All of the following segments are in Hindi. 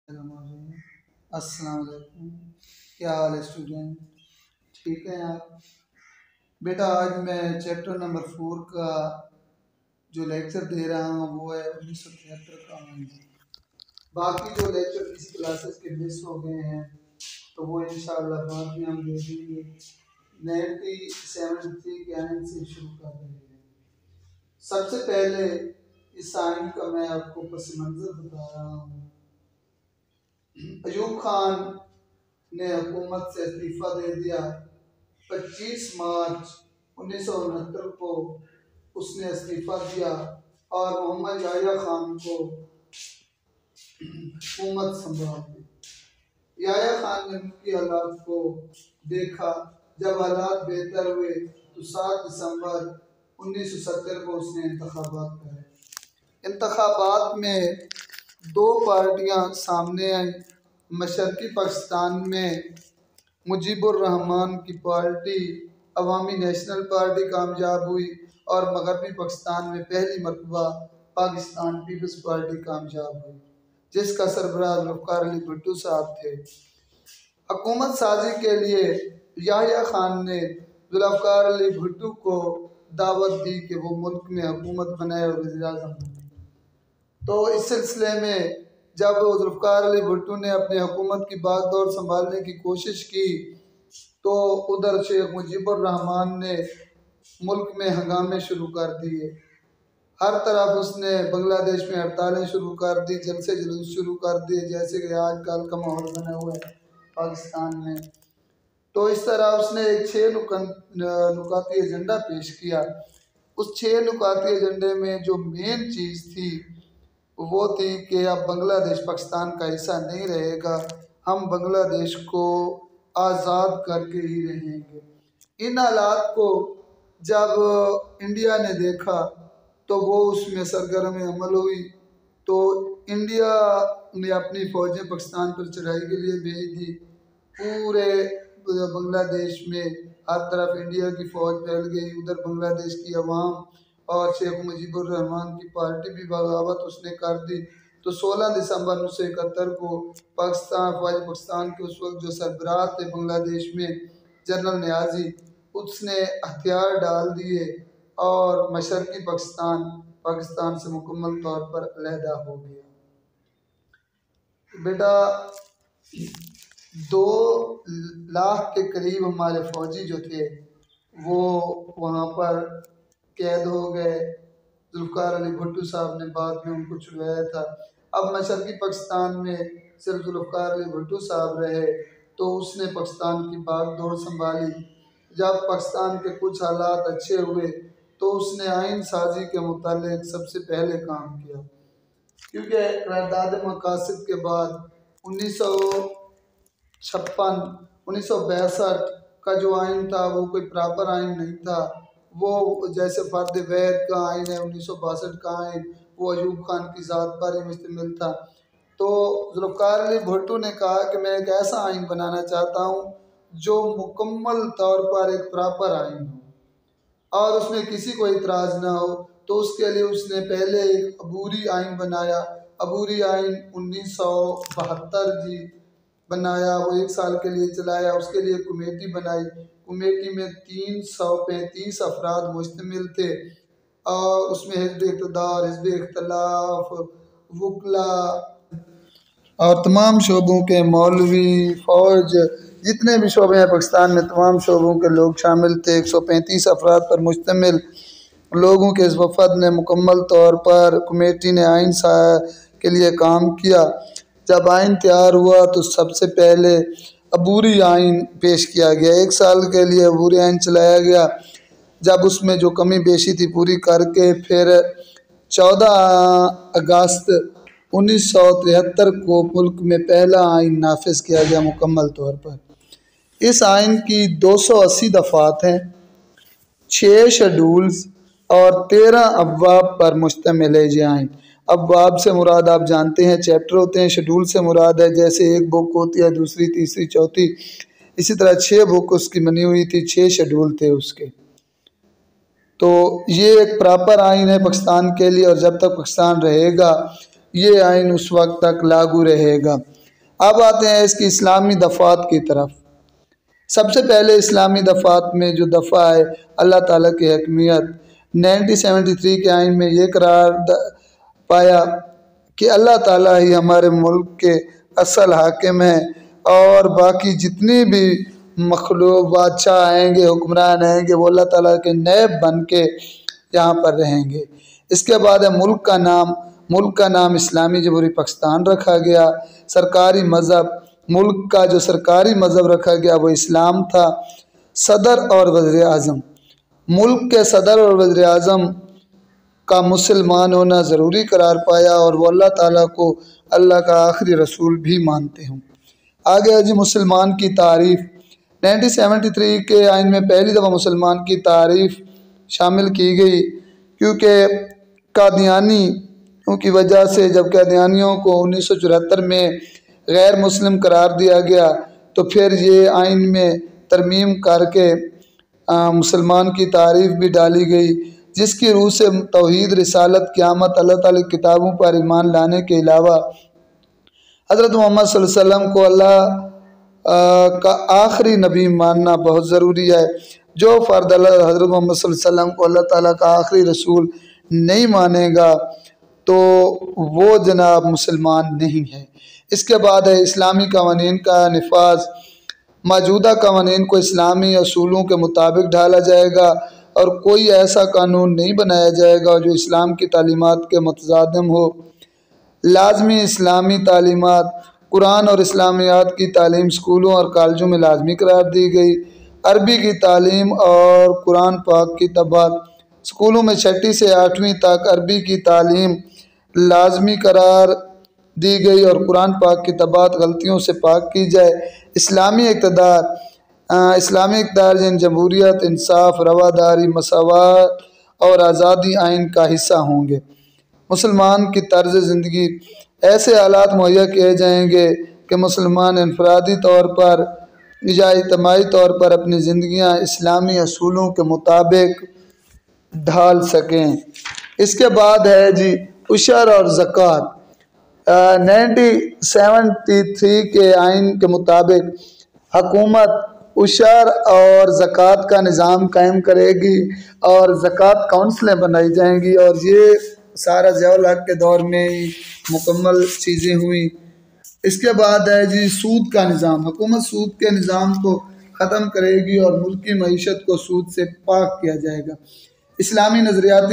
अस्सलाम वालेकुम। क्या हाल है स्टूडेंट? ठीक है आप? बेटा आज मैं चैप्टर नंबर 4 का जो लेक्चर दे रहा हूँ वो है 1973 का आइंदा। बाकी जो लेक्चर किसी क्लासेस के मिस हो गए हैं तो वो इंशाल्लाह बाद में हम दे देंगे। 1973 के आइन से शुरू कर रहे हैं। सबसे पहले इस आइन का मैं आपको पस मंज़र बता रहा हूँ। अयूब खान ने हुकूमत से इस्तीफ़ा दे दिया। 25 मार्च 1969 को उसने इस्तीफ़ा दिया और मोहम्मद याह्या खान को हुकूमत संभाल दी। याह्या खान ने उनकी हालात को देखा। जब हालात बेहतर हुए तो 7 दिसंबर 1970 को उसने इंतखाबात करे। इंतखाबात में 2 पार्टियां सामने आई। मशरक़ी पाकिस्तान में मुजीबुर रहमान की पार्टी अवामी नेशनल पार्टी कामयाब हुई और मगरबी पाकिस्तान में पहली मरतबा पाकिस्तान पीपल्स पार्टी कामयाब हुई, जिसका सरबराह ज़ुल्फ़िकार अली भुट्टो साहब थे। हुकूमत साजी के लिए याह्या खान ने ज़ुल्फ़िकार अली भुट्टो को दावत दी कि वो मुल्क में हुकूमत बनाए और वज़ीर-ए-आज़म बने। तो इस सिलसिले में जब ज़ुल्फ़िकार अली भुट्टो ने अपने हुकूमत की बागडोर संभालने की कोशिश की तो उधर शेख मुजीबुर रहमान ने मुल्क में हंगामे शुरू कर दिए। हर तरफ उसने बांग्लादेश में हड़तालें शुरू कर दी, जलसे जुलूस शुरू कर दिए, जैसे कि आजकल का माहौल बना हुआ है पाकिस्तान में। तो इस तरह उसने एक 6 नुकाती एजेंडा पेश किया। उस 6 नुकाती एजेंडे में जो मेन चीज़ थी वो थी कि अब बांग्लादेश पाकिस्तान का हिस्सा नहीं रहेगा, हम बांग्लादेश को आज़ाद करके ही रहेंगे। इन हालात को जब इंडिया ने देखा तो वो उसमें सरगर्म अमल हुई। तो इंडिया ने अपनी फ़ौजें पाकिस्तान पर चढ़ाई के लिए भेज दी। पूरे बांग्लादेश में हर तरफ इंडिया की फ़ौज फैल गई। उधर बांग्लादेश की अवाम और शेख मुजीबुर रहमान की पार्टी भी बगावत उसने कर दी। तो 16 दिसंबर 1971 को पाकिस्तान के उस वक्त जो सरबराह थे बांग्लादेश में, जनरल नियाज़ी, उसने हथियार डाल दिए और मशरक़ी पाकिस्तान से मुकम्मल तौर पर अलहदा हो गया। बेटा 2 लाख के करीब हमारे फौजी जो थे वो वहाँ पर कैद हो गए। ज़ुल्फ़िकार अली भुट्टो साहब ने बाद में उनको छुड़वाया था। अब मशरक़ी पाकिस्तान में सिर्फ ज़ुल्फ़िकार अली भुट्टो साहब रहे तो उसने पाकिस्तान की बागडोर संभाली। जब पाकिस्तान के कुछ हालात अच्छे हुए तो उसने आइन साजी के मुतालिक सबसे पहले काम किया, क्योंकि करारदाद मकासद के बाद 1962 का जो आइन था वो कोई प्रॉपर आइन नहीं था। वो जैसे फ़र्द वैद का आइन है 1962 का आइन, वो अयूब खान की ज़ात पर ही मुश्तमिल था। तो ज़ुल्फ़िकार अली भुट्टो ने कहा कि मैं एक ऐसा आइन बनाना चाहता हूँ जो मुकम्मल तौर पर एक प्रॉपर आइन हो और उसमें किसी को इतराज़ ना हो। तो उसके लिए उसने पहले एक अबूरी आइन बनाया। अबूरी आइन 1972 जी बनाया, वो 1 साल के लिए चलाया। उसके लिए कमेटी बनाई। कमेटी में 335 अफराद मुश्तमिल थे और उसमें हिज़्ब इक़्तिदार, हिज़्ब इख्तिलाफ, वकला और तमाम शोबों के मौलवी, फ़ौज, जितने भी शोबे हैं पाकिस्तान में तमाम शोबों के लोग शामिल थे। 135 अफराद पर मुश्तमिल लोगों के इस वफ़द ने मुकम्मल तौर पर कमेटी ने आइन के लिए काम किया। जब आइन तैयार हुआ तो सबसे पहले अबूरी आइन पेश किया गया। 1 साल के लिए अबूरी आइन चलाया गया। जब उसमें जो कमी बेशी थी पूरी करके फिर 14 अगस्त 1973 को मुल्क में पहला आइन नाफिज किया गया मुकम्मल तौर पर। इस आइन की 280 दफ़ात हैं, 6 शेड्यूल्स और 13 अबवाब पर मुश्तमिल है ये आइन। अबवाब से मुराद आप जानते हैं चैप्टर होते हैं, शेड्यूल से मुराद है जैसे एक बुक होती है, दूसरी, तीसरी, चौथी, इसी तरह 6 बुक उसकी बनी हुई थी, 6 शेड्यूल थे उसके। तो ये एक प्रॉपर आइन है पाकिस्तान के लिए और जब तक पाकिस्तान रहेगा ये आइन उस वक्त तक लागू रहेगा। अब आते हैं इसकी इस्लामी दफ़ात की तरफ। सबसे पहले इस्लामी दफ़ात में जो दफ़ा है अल्लाह ताला की हकमियत, 1973 के आइन में ये करार पाया कि अल्लाह ताला ही हमारे मुल्क के असल हाकिम हैं और बाकी जितनी भी मखलूक बादशाह आएंगे, हुक्मरान आएंगे, वो अल्लाह ताला के नैब बन के यहाँ पर रहेंगे। इसके बाद है मुल्क का नाम इस्लामी जमहूरी पाकिस्तान रखा गया। सरकारी मज़हब, मुल्क का जो सरकारी मज़हब रखा गया वो इस्लाम था। सदर और वज़ीर आज़म, मुल्क के सदर और वज़ीर आज़म का मुसलमान होना ज़रूरी करार पाया और वो अल्लाह ताला को अल्लाह का आखिरी रसूल भी मानते हों। आगे है जी मुसलमान की तारीफ़। 1973 के आइन में पहली दफ़ा मुसलमान की तारीफ़ शामिल की गई, क्योंकि कादियानियों की वजह से जब कादियानियों को 1974 में गैर मुस्लिम करार दिया गया तो फिर ये आइन में तरमीम करके मुसलमान की तारीफ़ भी डाली गई, जिसकी रूह से तौहीद, रिसालत, क़यामत, अल्लाह ताला की किताबों पर ईमान लाने के अलावा हज़रत मोहम्मद सल्लल्लाहु अलैहि वसल्लम को अल्लाह का आखिरी नबी मानना बहुत ज़रूरी है। जो फ़र्द हज़रत मोहम्मद सल्लल्लाहु अलैहि वसल्लम को अल्लाह ताला का आखिरी रसूल नहीं मानेगा तो वो जनाब मुसलमान नहीं है। इसके बाद है इस्लामी क़वानीन का नफाज। मौजूदा क़वानीन को इस्लामी असूलों के मुताबिक ढाला जाएगा और कोई ऐसा कानून नहीं बनाया जाएगा जो इस्लाम की तालीमात के मुतज़ादिम हो। लाजमी इस्लामी तालीमात, कुरान और इस्लामियात की तालीम स्कूलों और कॉलेजों में लाजमी करार दी गई। अरबी की तालीम और कुरान पाक की तबात, स्कूलों में 6वीं से 8वीं तक अरबी की तालीम लाजमी करार दी गई और कुरान पाक की तबात गलतियों से पाक की जाए। इस्लामी इक़्तिदार जिन जमहूरियत, इंसाफ, रवादारी, मसावात और आज़ादी आइन का हिस्सा होंगे। मुसलमान की तर्ज ज़िंदगी, ऐसे हालात मुहैया किए जाएंगे कि मुसलमान इनफरादी तौर पर या इज्तिमाई तौर पर अपनी ज़िंदगियाँ इस्लामी असूलों के मुताबिक ढाल सकें। इसके बाद है जी उशर और ज़कात। 1973 के आइन के मुताबिक हुकूमत उशर और ज़कात का निज़ाम कायम करेगी और ज़कात काउंसलें बनाई जाएंगी और ये सारा ज़ियाउल हक़ के दौर में ही मुकम्मल चीज़ें हुई। इसके बाद है जी सूद का निज़ाम। हुकूमत सूद के निज़ाम को ख़त्म करेगी और मुल्की मईशत को सूद से पाक किया जाएगा। इस्लामी नज़रियाती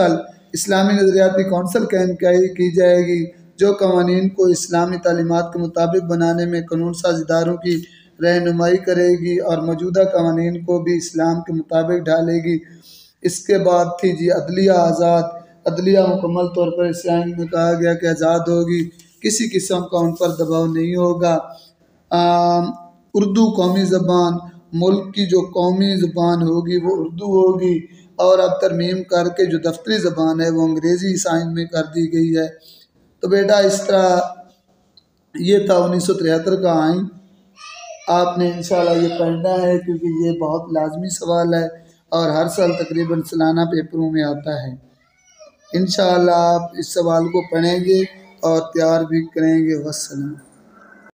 कौंसल कायम की जाएगी जो क़वानीन को इस्लामी तालीमात के मुताबिक बनाने में कानून साज़ इदारों की रहनुमाई करेगी और मौजूदा क़वानीन को भी इस्लाम के मुताबिक ढालेगी। इसके बाद थी जी अदलिया आज़ाद। अदलिया मुकम्मल तौर पर इस आइन में कहा गया कि आज़ाद होगी, किसी किस्म का उन पर दबाव नहीं होगा। उर्दू कौमी ज़बान, मुल्क की जो कौमी ज़बान होगी वो उर्दू होगी और अब तरमीम करके जो दफ्तरी ज़बान है वो अंग्रेज़ी इस आइन में कर दी गई है। तो बेटा इस तरह ये था 1973 का आइन। आपने इंशाल्लाह ये पढ़ना है क्योंकि ये बहुत लाजमी सवाल है और हर साल तकरीबन सालाना पेपरों में आता है। इंशाल्लाह आप इस सवाल को पढ़ेंगे और तैयार भी करेंगे। वस्सलाम।